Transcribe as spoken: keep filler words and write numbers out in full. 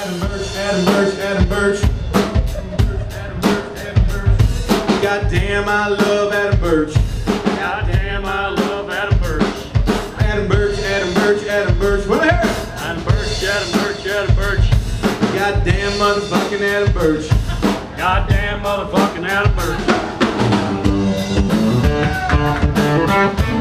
Adam Birch, Adam Birch, Adam Birch. Goddamn, I love Adam Birch. Goddamn, I love Adam Birch. Adam Birch, Adam Birch, Adam Birch. What the hell? Adam Birch, Adam Birch, Adam Birch. Goddamn motherfucking Adam Birch. Goddamn motherfucking Adam Birch.